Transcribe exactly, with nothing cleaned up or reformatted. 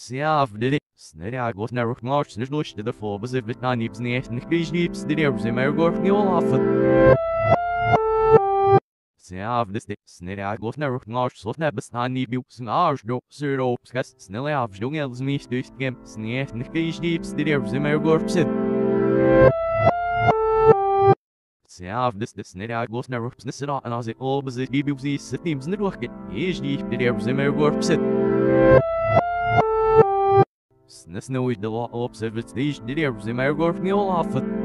Sjaafdeli, sneriagos neruk march nijlush de phobos if it nanips niet en krijsdips de deers in mergorf niet olafen. Sjaafdes de sneriagos neruk march slot nebes nanips en aardro, zero, skas, snelle afjong els mis dus gem, sneet en krijsdips de deers in mergorf zit. Sjaafdes de sneriagos neruk snisera en als ik obes it gibubzi sitims neruk, is die de deers in mergorf zit. Snesnoid de law observed stage de deers in mergorf niet olafen.